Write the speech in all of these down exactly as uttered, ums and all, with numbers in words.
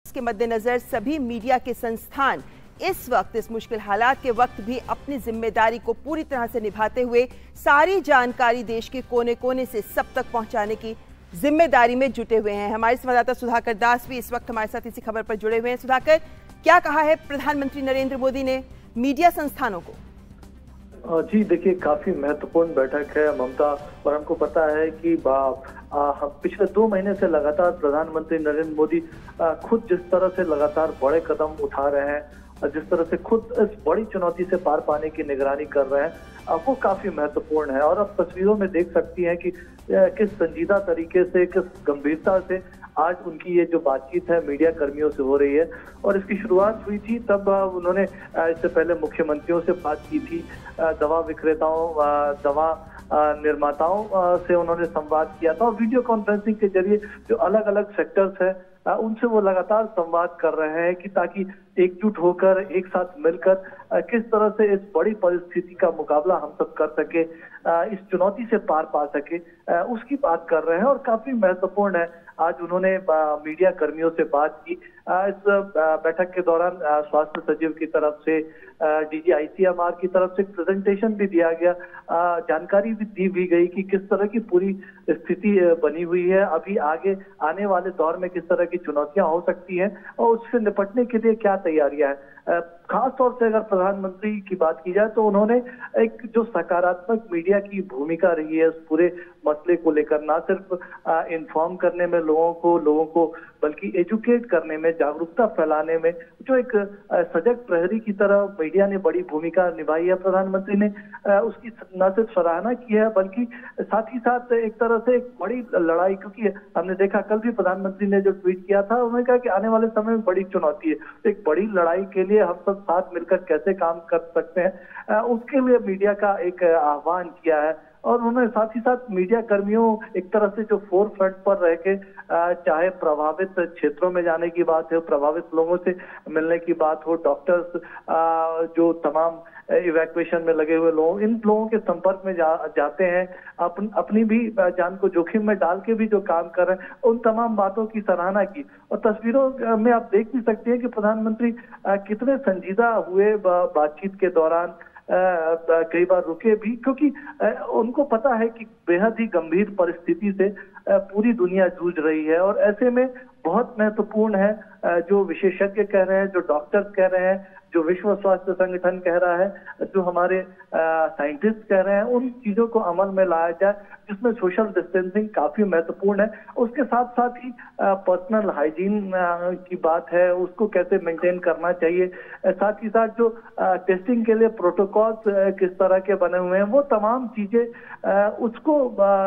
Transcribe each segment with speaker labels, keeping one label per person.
Speaker 1: के मद्देनजर सभी मीडिया के संस्थान इस वक्त इस मुश्किल हालात के वक्त भी अपनी जिम्मेदारी को पूरी तरह से निभाते हुए सारी जानकारी देश के कोने कोने से सब तक पहुंचाने की जिम्मेदारी में जुटे हुए हैं। हमारे संवाददाता सुधाकर दास भी इस वक्त हमारे साथ इसी खबर पर जुड़े हुए हैं। सुधाकर, क्या कहा है प्रधानमंत्री नरेंद्र मोदी ने मीडिया संस्थानों को?
Speaker 2: जी देखिए, काफी महत्वपूर्ण बैठक है ममता, और हमको पता है कि हम पिछले दो महीने से लगातार प्रधानमंत्री नरेंद्र मोदी खुद जिस तरह से लगातार बड़े कदम उठा रहे हैं, जिस तरह से खुद इस बड़ी चुनौती से पार पाने की निगरानी कर रहे हैं, वो काफी महत्वपूर्ण है। और अब तस्वीरों में देख सकती हैं कि किस संजीदा तरीके से, किस गंभीरता से आज उनकी ये जो बातचीत है मीडिया कर्मियों से हो रही है। और इसकी शुरुआत हुई थी तब उन्होंने इससे पहले मुख्यमंत्रियों से बात की थी, दवा विक्रेताओं, दवा निर्माताओं से उन्होंने संवाद किया था, और वीडियो कॉन्फ्रेंसिंग के जरिए जो अलग अलग सेक्टर्स है उनसे वो लगातार संवाद कर रहे हैं कि ताकि एकजुट होकर एक साथ मिलकर किस तरह से इस बड़ी परिस्थिति का मुकाबला हम सब कर सके, इस चुनौती से पार पा सके, उसकी बात कर रहे हैं। और काफी महत्वपूर्ण है, आज उन्होंने मीडिया कर्मियों से बात की। इस बैठक के दौरान स्वास्थ्य सचिव की तरफ से, डीजी आईसीएमआर की तरफ से प्रेजेंटेशन भी दिया गया, जानकारी भी दी भी गई कि किस तरह की पूरी स्थिति बनी हुई है, अभी आगे आने वाले दौर में किस तरह की चुनौतियां हो सकती हैं और उससे निपटने के लिए क्या तैयारियां हैं। खास तौर से अगर प्रधानमंत्री की बात की जाए तो उन्होंने एक जो सकारात्मक मीडिया की भूमिका रही है उस पूरे मसले को लेकर, ना सिर्फ इन्फॉर्म करने में लोगों को लोगों को बल्कि एजुकेट करने में, जागरूकता फैलाने में, जो एक सजग प्रहरी की तरह मीडिया ने बड़ी भूमिका निभाई है। प्रधानमंत्री ने उसकी न सिर्फ सराहना की है बल्कि साथ ही साथ एक तरह से एक बड़ी लड़ाई, क्योंकि हमने देखा कल भी प्रधानमंत्री ने जो ट्वीट किया था उन्होंने कहा कि आने वाले समय में बड़ी चुनौती है, एक बड़ी लड़ाई के लिए हम सब साथ मिलकर कैसे काम कर सकते हैं, उसके लिए मीडिया का एक आह्वान किया है। और उन्होंने साथ ही साथ मीडिया कर्मियों एक तरह से जो फोर फ्रंट पर रह के, चाहे प्रभावित क्षेत्रों में जाने की बात है, प्रभावित लोगों से मिलने की बात हो, डॉक्टर्स जो तमाम इवैक्यूएशन में लगे हुए लोग, इन लोगों के संपर्क में जा, जाते हैं, अपन, अपनी भी जान को जोखिम में डाल के भी जो काम कर रहे हैं, उन तमाम बातों की सराहना की। और तस्वीरों में आप देख भी सकते हैं कि प्रधानमंत्री कितने संजीदा हुए बातचीत के दौरान, कई बार रुके भी, क्योंकि उनको पता है कि बेहद ही गंभीर परिस्थिति से पूरी दुनिया जूझ रही है। और ऐसे में बहुत महत्वपूर्ण है जो विशेषज्ञ कह रहे हैं, जो डॉक्टर्स कह रहे हैं, जो विश्व स्वास्थ्य संगठन कह रहा है, जो हमारे साइंटिस्ट कह रहे हैं, उन चीजों को अमल में लाया जाए, जिसमें सोशल डिस्टेंसिंग काफी महत्वपूर्ण है। उसके साथ साथ ही पर्सनल हाइजीन की बात है, उसको कैसे मेंटेन करना चाहिए, साथ ही साथ जो टेस्टिंग के लिए प्रोटोकॉल्स किस तरह के बने हुए हैं, वो तमाम चीजें उसको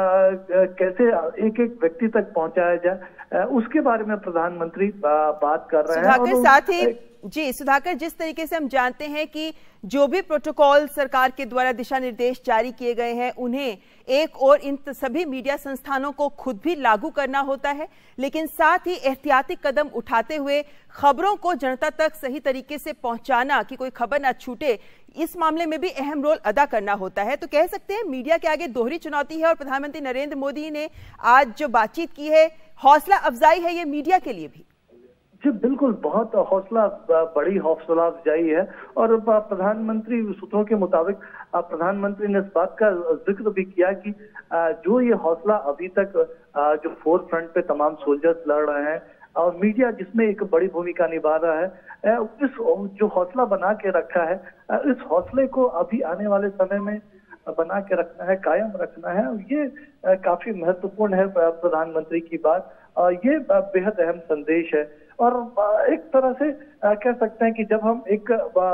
Speaker 2: कैसे एक एक व्यक्ति तक पहुंचाया जाए, उसके बारे में प्रधानमंत्री बात कर रहे हैं।
Speaker 1: और साथ ही जी सुधाकर, जिस तरीके से हम जानते हैं कि जो भी प्रोटोकॉल सरकार के द्वारा दिशा निर्देश जारी किए गए हैं उन्हें एक और इन सभी मीडिया संस्थानों को खुद भी लागू करना होता है, लेकिन साथ ही एहतियाती कदम उठाते हुए खबरों को जनता तक सही तरीके से पहुंचाना कि कोई खबर ना छूटे, इस मामले में भी अहम रोल अदा करना होता है। तो कह सकते हैं मीडिया के आगे दोहरी चुनौती है, और प्रधानमंत्री नरेंद्र मोदी ने आज जो बातचीत की है, हौसला अफजाई है ये मीडिया के लिए भी।
Speaker 2: जी बिल्कुल, बहुत हौसला बड़ी हौसला अफजाई है। और प्रधानमंत्री सूत्रों के मुताबिक प्रधानमंत्री ने इस बात का जिक्र भी किया कि जो ये हौसला अभी तक जो फोर फ्रंट पे तमाम सोल्जर्स लड़ रहे हैं और मीडिया जिसमें एक बड़ी भूमिका निभा रहा है, इस जो हौसला बना के रखा है, इस हौसले को अभी आने वाले समय में बना के रखना है, कायम रखना है। ये काफी महत्वपूर्ण है प्रधानमंत्री की बात, और ये बेहद अहम संदेश है। और एक तरह से कह सकते हैं कि जब हम एक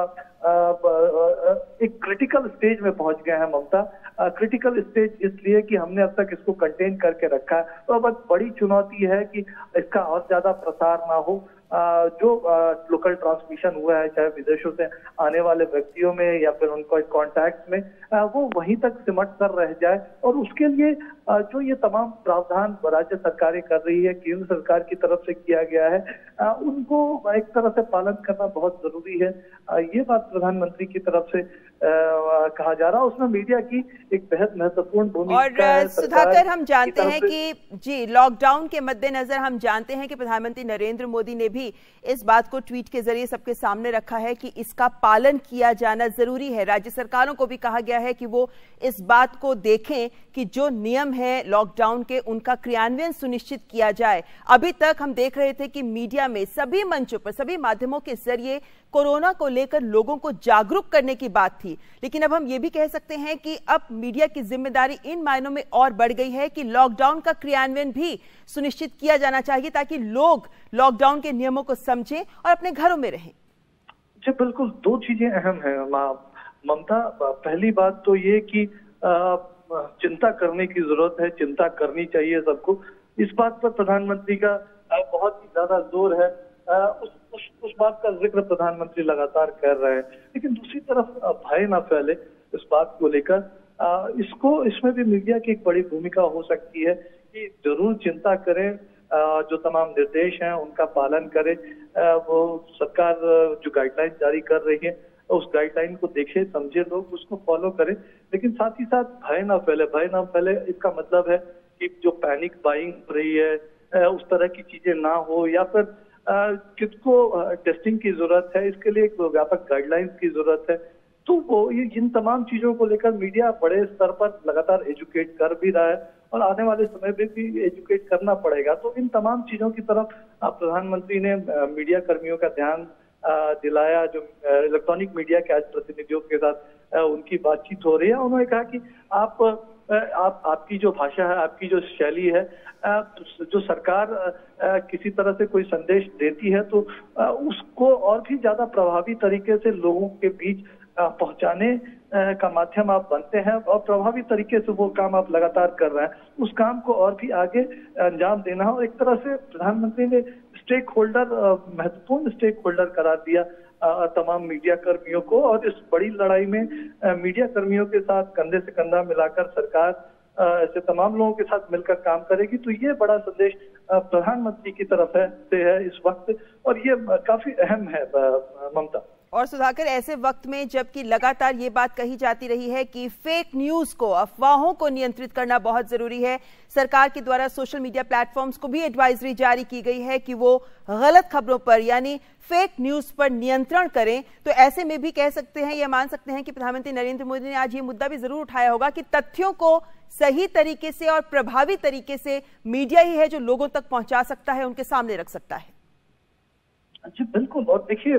Speaker 2: एक क्रिटिकल स्टेज में पहुंच गए हैं ममता, क्रिटिकल स्टेज इसलिए कि हमने अब तक इसको कंटेन करके रखा है, तो अब बड़ी चुनौती है कि इसका और ज्यादा प्रसार ना हो। जो लोकल ट्रांसमिशन हुआ है, चाहे विदेशों से आने वाले व्यक्तियों में या फिर उनको कॉन्टैक्ट में, वो वहीं तक सिमट कर रह जाए। और उसके लिए जो ये तमाम प्रावधान राज्य सरकारें कर रही है, केंद्र सरकार की तरफ से किया गया है, उनको एक तरह से पालन करना बहुत जरूरी है। ये बात प्रधानमंत्री की तरफ से कहा जा रहा है, उसमें मीडिया की एक बेहद महत्वपूर्ण भूमिका है।
Speaker 1: और सुधाकर, हम जानते हैं कि जी लॉकडाउन के मद्देनजर हम जानते हैं कि प्रधानमंत्री नरेंद्र मोदी ने भी इस बात को ट्वीट के जरिए सबके सामने रखा है कि इसका पालन किया जाना जरूरी है। राज्य सरकारों को भी कहा गया है कि वो इस बात को देखें कि जो नियम है लॉकडाउन के उनका क्रियान्वयन सुनिश्चित किया जाए। अभी तक हम देख रहे थे कि मीडिया में सभी मंचों पर, सभी माध्यमों के जरिए कोरोना को लेकर लोगों को जागरूक करने की बात थी, लेकिन अब हम ये भी कह सकते हैं कि अब मीडिया की जिम्मेदारी इन मायनों में और बढ़ गई है कि लॉकडाउन का क्रियान्वयन भी सुनिश्चित किया जाना चाहिए ताकि लोग लॉकडाउन के नियमों को समझें और अपने घरों में रहें।
Speaker 2: जी बिल्कुल, दो चीजें अहम है ममता। पहली बात तो ये कि चिंता करने की जरूरत है, चिंता करनी चाहिए सबको। इस बात पर प्रधानमंत्री का बहुत ही ज्यादा जोर है, उस, उस, उस बात का जिक्र प्रधानमंत्री लगातार कर रहे हैं। लेकिन दूसरी तरफ भय ना फैले इस बात को लेकर, इसको इसमें भी मीडिया की एक बड़ी भूमिका हो सकती है कि जरूर चिंता करें, जो तमाम निर्देश हैं उनका पालन करें। वो सरकार जो गाइडलाइन जारी कर रही है उस गाइडलाइन को देखे, समझे, लोग उसको फॉलो करें। लेकिन साथ ही साथ भय ना फैले। भय ना फैले इसका मतलब है कि जो पैनिक बाइंग हो रही है उस तरह की चीजें ना हो, या फिर किसको टेस्टिंग की जरूरत है, इसके लिए एक व्यापक गाइडलाइंस की जरूरत है। तो वो ये इन तमाम चीजों को लेकर मीडिया बड़े स्तर पर लगातार एजुकेट कर भी रहा है और आने वाले समय में भी एजुकेट करना पड़ेगा। तो इन तमाम चीजों की तरफ प्रधानमंत्री ने मीडिया कर्मियों का ध्यान दिलाया। जो इलेक्ट्रॉनिक मीडिया के आज प्रतिनिधियों के साथ उनकी बातचीत हो रही है, उन्होंने कहा कि आप आप आपकी जो भाषा है, आपकी जो शैली है, जो सरकार किसी तरह से कोई संदेश देती है तो उसको और भी ज्यादा प्रभावी तरीके से लोगों के बीच पहुंचाने का माध्यम आप बनते हैं और प्रभावी तरीके से वो काम आप लगातार कर रहे हैं। उस काम को और भी आगे अंजाम देना है। और एक तरह से प्रधानमंत्री ने स्टेक होल्डर, महत्वपूर्ण स्टेक होल्डर करार दिया तमाम मीडिया कर्मियों को, और इस बड़ी लड़ाई में मीडिया कर्मियों के साथ कंधे से कंधा मिलाकर सरकार ऐसे तमाम लोगों के साथ मिलकर काम करेगी। तो ये बड़ा संदेश प्रधानमंत्री की तरफ है से है इस वक्त, और ये काफी अहम है ममता।
Speaker 1: और सुधाकर, ऐसे वक्त में जबकि लगातार ये बात कही जाती रही है कि फेक न्यूज को, अफवाहों को नियंत्रित करना बहुत जरूरी है, सरकार के द्वारा सोशल मीडिया प्लेटफॉर्म्स को भी एडवाइजरी जारी की गई है कि वो गलत खबरों पर यानी फेक न्यूज पर नियंत्रण करें। तो ऐसे में भी कह सकते हैं या मान सकते हैं कि प्रधानमंत्री नरेंद्र मोदी ने आज ये मुद्दा भी जरूर उठाया होगा कि तथ्यों को सही तरीके से और प्रभावी तरीके से मीडिया ही है जो लोगों तक पहुंचा सकता है, उनके सामने रख सकता है।
Speaker 2: जी बिल्कुल। और देखिए,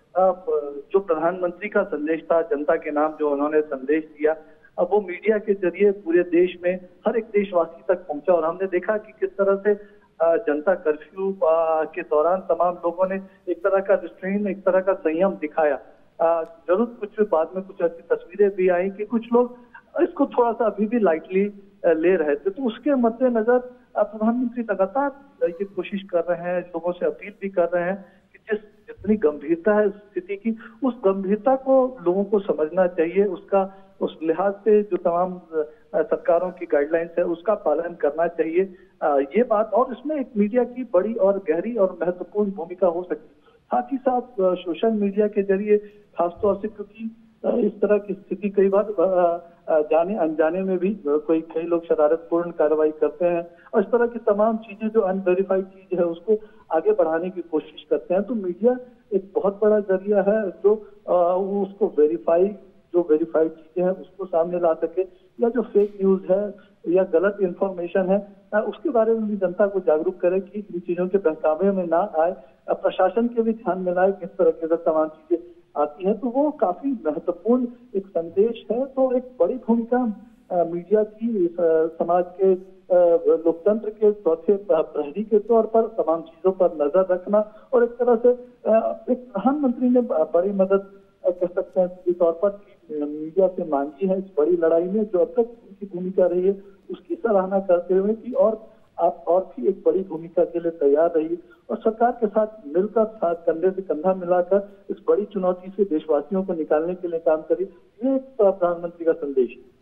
Speaker 2: जो प्रधानमंत्री का संदेश था, जनता के नाम जो उन्होंने संदेश दिया, अब वो मीडिया के जरिए पूरे देश में हर एक देशवासी तक पहुंचा। और हमने देखा कि किस तरह से जनता कर्फ्यू के दौरान तमाम लोगों ने एक तरह का रिस्ट्रेन, एक तरह का संयम दिखाया। जरूर कुछ बाद में कुछ ऐसी तस्वीरें भी आई कि कुछ लोग इसको थोड़ा सा अभी भी लाइटली ले रहे थे। तो उसके मद्देनजर प्रधानमंत्री लगातार ये कोशिश कर रहे हैं, लोगों से अपील भी कर रहे हैं कि जिस जितनी गंभीरता है स्थिति की, उस गंभीरता को लोगों को समझना चाहिए। उसका उस लिहाज से जो तमाम सरकारों की गाइडलाइंस है उसका पालन करना चाहिए। ये बात, और इसमें एक मीडिया की बड़ी और गहरी और महत्वपूर्ण भूमिका हो सकती है। साथ ही साथ सोशल मीडिया के जरिए खासतौर से, क्योंकि इस तरह की स्थिति कई बार जाने अनजाने में भी कोई कई लोग शरारतपूर्ण कार्रवाई करते हैं और इस तरह की तमाम चीजें जो अनवेरिफाइड चीज है उसको आगे बढ़ाने की कोशिश करते हैं। तो मीडिया एक बहुत बड़ा जरिया है जो उसको वेरीफाई जो वेरीफाइड चीजें हैं उसको सामने ला सके, या जो फेक न्यूज है या गलत इंफॉर्मेशन है उसके बारे में भी जनता को जागरूक करे कि इन चीजों के बहकावे में ना आए। प्रशासन के भी ध्यान में लाए किस तरह के तमाम चीजें आती है। तो वो काफी महत्वपूर्ण एक संदेश है। तो एक बड़ी भूमिका मीडिया की समाज के लोकतंत्र के चौथे प्रहरी के तौर पर तमाम चीजों पर नजर रखना, और एक तरह से एक प्रधानमंत्री ने बड़ी मदद कह सकते हैं इस तौर पर मीडिया से मांगी है इस बड़ी लड़ाई में। जो अब तक उनकी भूमिका रही है उसकी सराहना करते हुए कि और आप और भी एक बड़ी भूमिका के लिए तैयार रहिए और सरकार के साथ मिलकर, साथ कंधे से कंधा मिलाकर इस बड़ी चुनौती से देशवासियों को निकालने के लिए काम करिए। ये प्रधानमंत्री का संदेश है।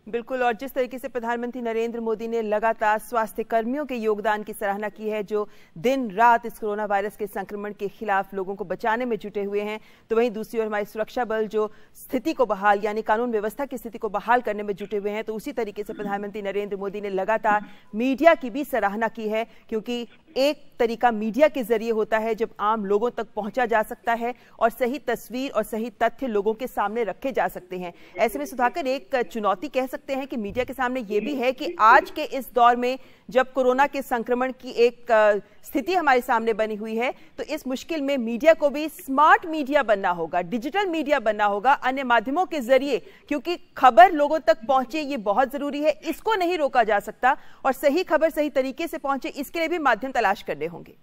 Speaker 1: बिल्कुल, और जिस तरीके से प्रधानमंत्री नरेंद्र मोदी ने लगातार स्वास्थ्य कर्मियों के योगदान की सराहना की है, जो दिन रात इस कोरोना वायरस के संक्रमण के खिलाफ लोगों को बचाने में जुटे हुए हैं, तो वहीं दूसरी ओर हमारे सुरक्षा बल जो स्थिति को बहाल यानी कानून व्यवस्था की स्थिति को बहाल करने में जुटे हुए हैं, तो उसी तरीके से प्रधानमंत्री नरेंद्र मोदी ने लगातार मीडिया की भी सराहना की है, क्योंकि एक तरीका मीडिया के जरिए होता है जब आम लोगों तक पहुंचा जा सकता है और सही तस्वीर और सही तथ्य लोगों के सामने रखे जा सकते हैं। ऐसे में सुधाकर, एक चुनौती कह सकते हैं कि मीडिया के सामने ये भी है कि आज के इस दौर में जब कोरोना के संक्रमण की एक स्थिति हमारे सामने बनी हुई है, तो इस मुश्किल में मीडिया को भी स्मार्ट मीडिया बनना होगा, डिजिटल मीडिया बनना होगा, अन्य माध्यमों के जरिए, क्योंकि खबर लोगों तक पहुंचे ये बहुत जरूरी है, इसको नहीं रोका जा सकता, और सही खबर सही तरीके से पहुंचे इसके लिए भी माध्यम तलाश करने होंगे।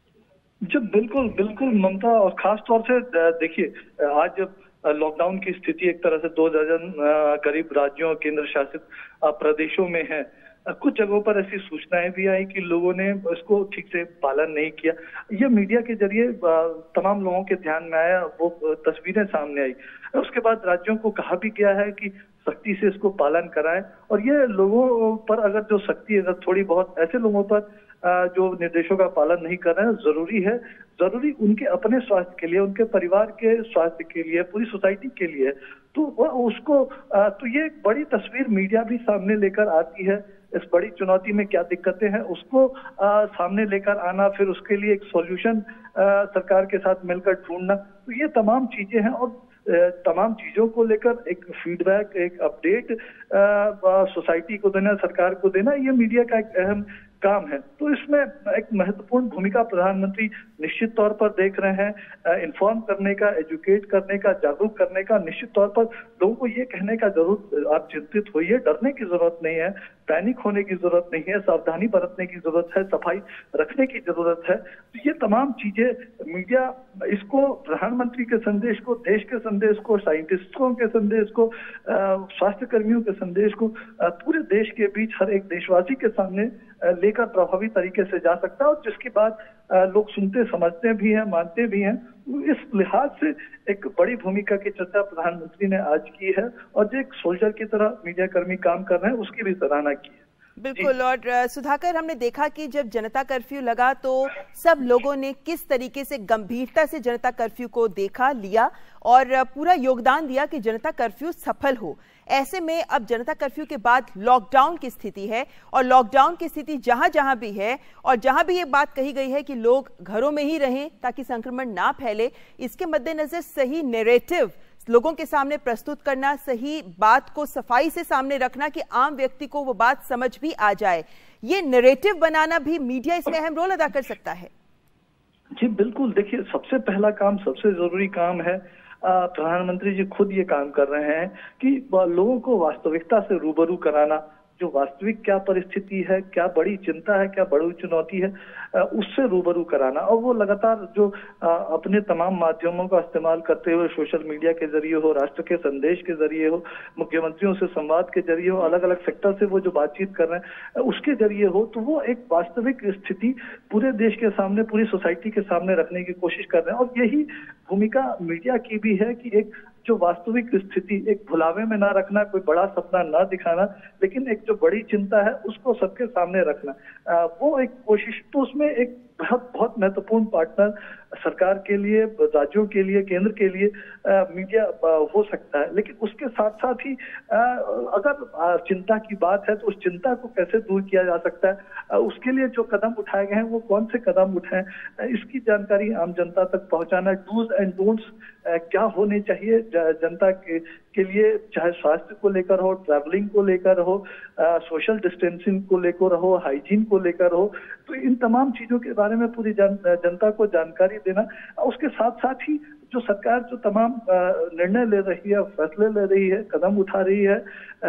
Speaker 2: जी बिल्कुल बिल्कुल ममता, और खास तौर से देखिए आज जब लॉकडाउन की स्थिति एक तरह से दो दर्जन करीब राज्यों और केंद्र शासित प्रदेशों में है, कुछ जगहों पर ऐसी सूचनाएं भी आई कि लोगों ने इसको ठीक से पालन नहीं किया। ये मीडिया के जरिए तमाम लोगों के ध्यान में आया, वो तस्वीरें सामने आई। उसके बाद राज्यों को कहा भी गया है कि सख्ती से इसको पालन कराएं, और ये लोगों पर अगर जो सख्ती अगर थोड़ी बहुत ऐसे लोगों पर जो निर्देशों का पालन नहीं कर रहे हैं, जरूरी है, जरूरी उनके अपने स्वास्थ्य के लिए, उनके परिवार के स्वास्थ्य के लिए, पूरी सोसाइटी के लिए, तो वह उसको तो ये एक बड़ी तस्वीर मीडिया भी सामने लेकर आती है। इस बड़ी चुनौती में क्या दिक्कतें हैं उसको आ, सामने लेकर आना, फिर उसके लिए एक सॉल्यूशन सरकार के साथ मिलकर ढूंढना, तो ये तमाम चीजें हैं, और तमाम चीजों को लेकर एक फीडबैक, एक अपडेट सोसाइटी को देना, सरकार को देना, ये मीडिया का एक अहम काम है। तो इसमें एक महत्वपूर्ण भूमिका प्रधानमंत्री निश्चित तौर पर देख रहे हैं, इन्फॉर्म करने का, एजुकेट करने का, जागरूक करने का, निश्चित तौर पर लोगों को ये कहने का जरूर आप चिंतित होइए, डरने की जरूरत नहीं है, पैनिक होने की जरूरत नहीं है, सावधानी बरतने की जरूरत है, सफाई रखने की जरूरत है। तो ये तमाम चीजें मीडिया इसको, प्रधानमंत्री के संदेश को, देश के संदेश को, साइंटिस्टों के संदेश को, स्वास्थ्य कर्मियों के संदेश को पूरे देश के बीच हर एक देशवासी के सामने लेकर प्रभावी तरीके से जा सकता है, और जिसकी बात लोग सुनते समझते भी हैं, मानते भी हैं। इस लिहाज से एक बड़ी भूमिका की चर्चा प्रधानमंत्री ने आज की है, और जो एक सोल्जर की तरह मीडिया कर्मी काम कर रहे हैं उसकी भी सराहना की है।
Speaker 1: बिल्कुल, और सुधाकर, हमने देखा कि जब जनता कर्फ्यू लगा तो सब लोगों ने किस तरीके से गंभीरता से जनता कर्फ्यू को देखा, लिया और पूरा योगदान दिया कि जनता कर्फ्यू सफल हो। ऐसे में अब जनता कर्फ्यू के बाद लॉकडाउन की स्थिति है, और लॉकडाउन की स्थिति जहां जहां भी है, और जहां भी ये बात कही गई है कि लोग घरों में ही रहें ताकि संक्रमण ना फैले, इसके मद्देनजर सही नैरेटिव लोगों के सामने प्रस्तुत करना, सही बात को सफाई से सामने रखना कि आम व्यक्ति को वो बात समझ भी आ जाए, ये नैरेटिव बनाना भी मीडिया इसमें अहम रोल अदा कर सकता है।
Speaker 2: जी बिल्कुल, देखिए सबसे पहला काम, सबसे जरूरी काम है, प्रधानमंत्री जी खुद ये काम कर रहे हैं कि लोगों को वास्तविकता से रूबरू कराना, जो वास्तविक क्या परिस्थिति है, क्या बड़ी चिंता है, क्या बड़ी चुनौती है, उससे रूबरू कराना। और वो लगातार जो अपने तमाम माध्यमों का इस्तेमाल करते हुए, सोशल मीडिया के जरिए हो, राष्ट्र के संदेश के जरिए हो, मुख्यमंत्रियों से संवाद के जरिए हो, अलग अलग सेक्टर से वो जो बातचीत कर रहे हैं उसके जरिए हो, तो वो एक वास्तविक स्थिति पूरे देश के सामने, पूरी सोसाइटी के सामने रखने की कोशिश कर रहे हैं। और यही भूमिका मीडिया की भी है कि एक जो वास्तविक स्थिति, एक भुलावे में ना रखना, कोई बड़ा सपना ना दिखाना, लेकिन एक जो बड़ी चिंता है उसको सबके सामने रखना, आ, वो एक कोशिश। तो उसमें एक बहुत बहुत महत्वपूर्ण पार्टनर सरकार के लिए, राज्यों के लिए, केंद्र के लिए आ, मीडिया आ, हो सकता है। लेकिन उसके साथ साथ ही आ, अगर आ, चिंता की बात है तो उस चिंता को कैसे दूर किया जा सकता है, आ, उसके लिए जो कदम उठाए गए हैं वो कौन से कदम उठाएं, इसकी जानकारी आम जनता तक पहुंचाना, डूज एंड डोंट्स क्या होने चाहिए जनता के, के लिए, चाहे स्वास्थ्य को लेकर हो, ट्रैवलिंग को लेकर हो, सोशल डिस्टेंसिंग को लेकर हो, हाइजीन को लेकर हो, तो इन तमाम चीजों के बारे में पूरी जन, जनता को जानकारी देना। उसके साथ साथ ही जो सरकार जो तमाम निर्णय ले रही है, फैसले ले रही है, कदम उठा रही है,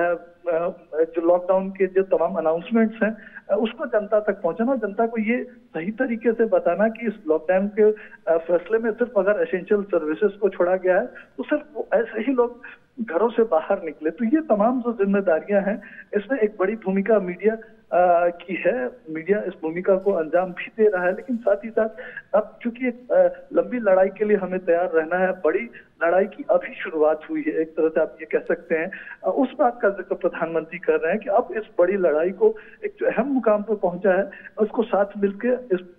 Speaker 2: जो लॉकडाउन के जो तमाम अनाउंसमेंट्स हैं उसको जनता तक पहुंचाना, जनता को ये सही तरीके से बताना कि इस लॉकडाउन के फैसले में सिर्फ अगर एसेंशियल सर्विसेज को छोड़ा गया है तो सिर्फ ऐसे ही लोग घरों से बाहर निकले। तो ये तमाम जो जिम्मेदारियां हैं इसमें एक बड़ी भूमिका मीडिया की है। मीडिया इस भूमिका को अंजाम भी दे रहा है, लेकिन साथ ही साथ अब चूंकि एक लंबी लड़ाई के लिए हमें तैयार रहना है, बड़ी लड़ाई की अभी शुरुआत हुई है, एक तरह से आप ये कह सकते हैं। उस बात का जिक्र प्रधानमंत्री कर रहे हैं कि अब इस बड़ी लड़ाई को एक जो अहम मुकाम पर पहुंचा है उसको साथ मिलकर इस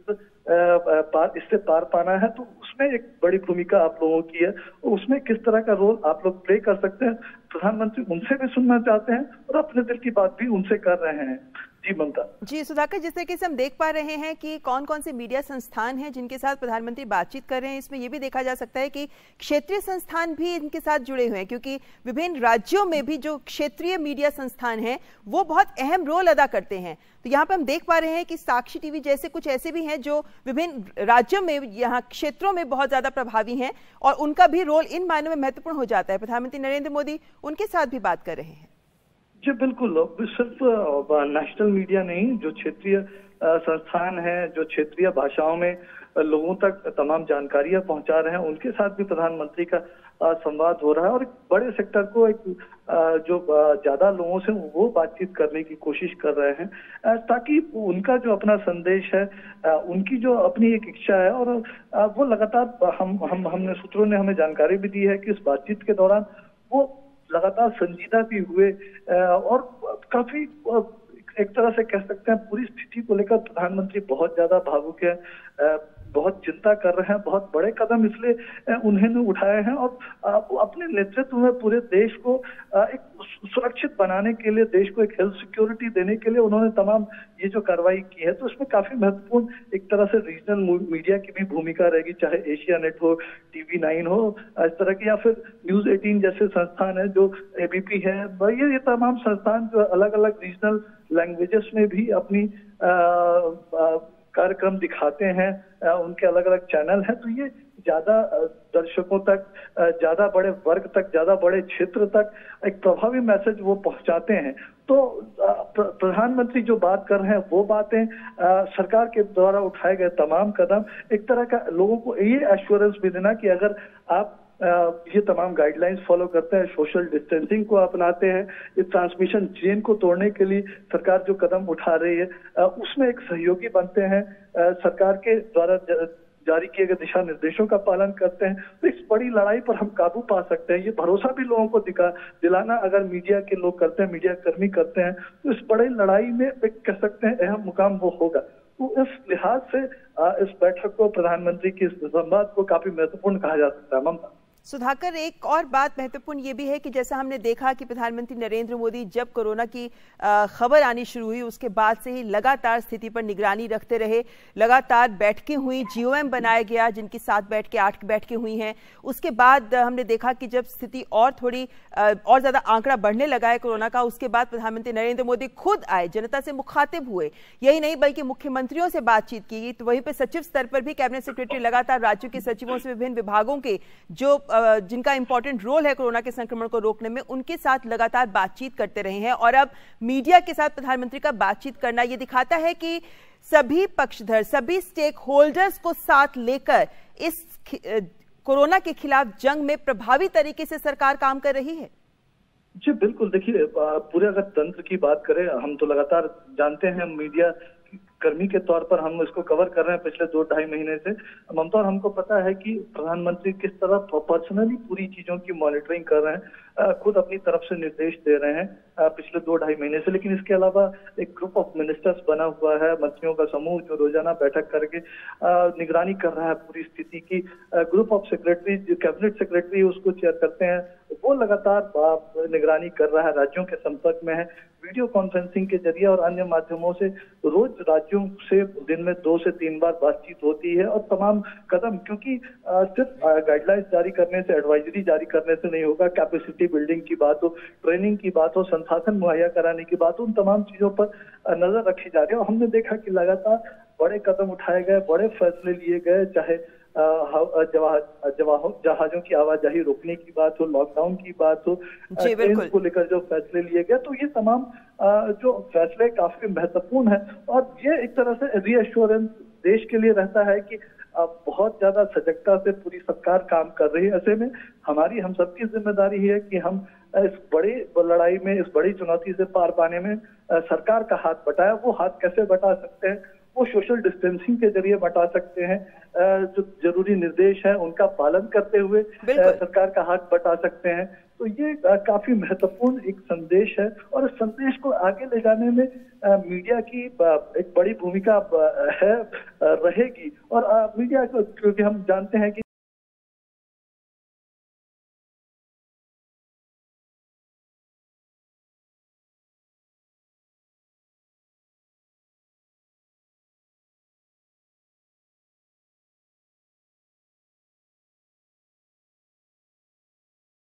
Speaker 2: पार इससे पार पाना है। तो उसमें एक बड़ी भूमिका आप लोगों की है, उसमें किस तरह का रोल आप लोग प्ले कर सकते हैं, प्रधानमंत्री उनसे भी सुनना चाहते हैं और अपने दिल की बात भी उनसे कर रहे हैं। जी ममता। जी
Speaker 1: सुधाकर, जिस तरीके से हम देख पा रहे हैं कि कौन कौन से मीडिया संस्थान हैं जिनके साथ प्रधानमंत्री बातचीत कर रहे हैं, इसमें यह भी देखा जा सकता है कि क्षेत्रीय संस्थान भी इनके साथ जुड़े हुए हैं, क्योंकि विभिन्न राज्यों में भी जो क्षेत्रीय मीडिया संस्थान हैं वो बहुत अहम रोल अदा करते हैं। तो यहाँ पे हम देख पा रहे हैं कि साक्षी टीवी जैसे कुछ ऐसे भी हैं जो विभिन्न राज्यों में, यहाँ क्षेत्रों में बहुत ज्यादा प्रभावी हैं और उनका भी रोल इन मायनों में महत्वपूर्ण हो जाता है। प्रधानमंत्री नरेंद्र मोदी उनके साथ भी बात कर रहे हैं।
Speaker 2: जी बिल्कुल, सिर्फ नेशनल मीडिया नहीं, जो क्षेत्रीय संस्थान हैं, जो क्षेत्रीय भाषाओं में लोगों तक तमाम जानकारियां पहुंचा रहे हैं, उनके साथ भी प्रधानमंत्री का संवाद हो रहा है और एक बड़े सेक्टर को एक जो ज्यादा लोगों से वो बातचीत करने की कोशिश कर रहे हैं, ताकि उनका जो अपना संदेश है, उनकी जो अपनी एक इच्छा है, और वो लगातार हम हम हमने सूत्रों ने हमें जानकारी भी दी है कि इस बातचीत के दौरान वो लगातार संजीदा भी हुए और काफी एक तरह से कह सकते हैं पूरी स्थिति को लेकर प्रधानमंत्री बहुत ज्यादा भावुक है, बहुत चिंता कर रहे हैं, बहुत बड़े कदम इसलिए उन्होंने उठाए हैं और अपने नेतृत्व में पूरे देश को एक सुरक्षित बनाने के लिए, देश को एक हेल्थ सिक्योरिटी देने के लिए उन्होंने तमाम ये जो कार्रवाई की है। तो इसमें काफी महत्वपूर्ण एक तरह से रीजनल मीडिया की भी भूमिका रहेगी, चाहे एशिया नेट हो, टीवी नाइन हो, इस तरह की, या फिर न्यूज एटीन जैसे संस्थान है, जो एबीपी है, ये ये तमाम संस्थान जो अलग अलग रीजनल लैंग्वेजेस में भी अपनी आ, आ, कार्यक्रम दिखाते हैं, उनके अलग अलग चैनल हैं। तो ये ज्यादा दर्शकों तक, ज्यादा बड़े वर्ग तक, ज्यादा बड़े क्षेत्र तक एक प्रभावी मैसेज वो पहुंचाते हैं। तो प्रधानमंत्री जो बात कर रहे हैं वो बातें, सरकार के द्वारा उठाए गए तमाम कदम, एक तरह का लोगों को ये एश्योरेंस भी देना कि अगर आप ये तमाम गाइडलाइंस फॉलो करते हैं, सोशल डिस्टेंसिंग को अपनाते हैं, इस ट्रांसमिशन चेन को तोड़ने के लिए सरकार जो कदम उठा रही है उसमें एक सहयोगी बनते हैं, सरकार के द्वारा जारी किए गए दिशा निर्देशों का पालन करते हैं, तो इस बड़ी लड़ाई पर हम काबू पा सकते हैं। ये भरोसा भी लोगों को दिखा दिलाना अगर मीडिया के लोग करते हैं, मीडिया कर्मी करते हैं, तो इस बड़ी लड़ाई में कह सकते हैं अहम मुकाम वो होगा। तो इस लिहाज से इस बैठक को, प्रधानमंत्री की इस संवाद को काफी महत्वपूर्ण कहा जा सकता है। ममता।
Speaker 1: सुधाकर, एक और बात महत्वपूर्ण ये भी है कि जैसा हमने देखा कि प्रधानमंत्री नरेंद्र मोदी जब कोरोना की खबर आनी शुरू हुई उसके बाद से ही लगातार स्थिति पर निगरानी रखते रहे, लगातार बैठकें हुई, जीओएम बनाया गया जिनकी सात बैठकें आठ बैठकें हुई हैं। उसके बाद हमने देखा कि जब स्थिति और थोड़ी और ज्यादा आंकड़ा बढ़ने लगा है कोरोना का, उसके बाद प्रधानमंत्री नरेंद्र मोदी खुद आए, जनता से मुखातिब हुए, यही नहीं बल्कि मुख्यमंत्रियों से बातचीत की। तो वहीं पर सचिव स्तर पर भी कैबिनेट सेक्रेटरी लगातार राज्यों के सचिवों से, विभिन्न विभागों के जो जिनका इंपॉर्टेंट रोल है कोरोना के संक्रमण को रोकने में, उनके साथ लगातार बातचीत करते रहे हैं। और अब मीडिया के साथ प्रधानमंत्री का बातचीत करना ये दिखाता है कि सभी पक्षधर, सभी स्टेक होल्डर्स को साथ लेकर इस कोरोना के खिलाफ जंग में प्रभावी तरीके से सरकार काम कर रही है।
Speaker 2: जी बिल्कुल, देखिए पूरे अगर तंत्र की बात करें, हम तो लगातार जानते हैं मीडिया कर्मी के तौर पर हम इसको कवर कर रहे हैं पिछले दो ढाई महीने से ममता, और हमको पता है कि प्रधानमंत्री किस तरह पर्सनली पूरी चीजों की मॉनिटरिंग कर रहे हैं, खुद अपनी तरफ से निर्देश दे रहे हैं पिछले दो ढाई महीने से। लेकिन इसके अलावा एक ग्रुप ऑफ मिनिस्टर्स बना हुआ है, मंत्रियों का समूह जो रोजाना बैठक करके निगरानी कर रहा है पूरी स्थिति की। ग्रुप ऑफ सेक्रेटरी, जो कैबिनेट सेक्रेटरी उसको चेयर करते हैं, वो लगातार निगरानी कर रहा है, राज्यों के संपर्क में है, वीडियो कॉन्फ्रेंसिंग के जरिए और अन्य माध्यमों से रोज राज्यों से दिन में दो से तीन बार बातचीत होती है। और तमाम कदम, क्योंकि सिर्फ गाइडलाइंस जारी करने से, एडवाइजरी जारी करने से नहीं होगा, कैपेसिटी बिल्डिंग की बात हो, ट्रेनिंग की बात हो, संसाधन मुहैया कराने की बात हो, उन तमाम चीजों पर नजर रखी जा रही है। और हमने देखा कि लगातार बड़े कदम उठाए गए, बड़े फैसले लिए गए, चाहे जहाजों की आवाजाही रोकने की बात हो, लॉकडाउन की बात हो, ट्रेन को लेकर जो फैसले लिए गए, तो ये तमाम जो फैसले काफी महत्वपूर्ण है। और ये एक तरह से रीअश्योरेंस देश के लिए रहता है कि बहुत ज्यादा सजगता से पूरी सरकार काम कर रही है। ऐसे में हमारी, हम सबकी जिम्मेदारी है कि हम इस बड़ी लड़ाई में, इस बड़ी चुनौती से पार पाने में सरकार का हाथ बटाया, वो हाथ कैसे बटा सकते हैं? वो सोशल डिस्टेंसिंग के जरिए बटा सकते हैं, जो जरूरी निर्देश हैं उनका पालन करते हुए सरकार का हाथ बटा सकते हैं। तो ये काफी महत्वपूर्ण एक संदेश है और इस संदेश को आगे ले जाने में मीडिया की एक बड़ी भूमिका है रहेगी। और मीडिया को, क्योंकि हम जानते हैं कि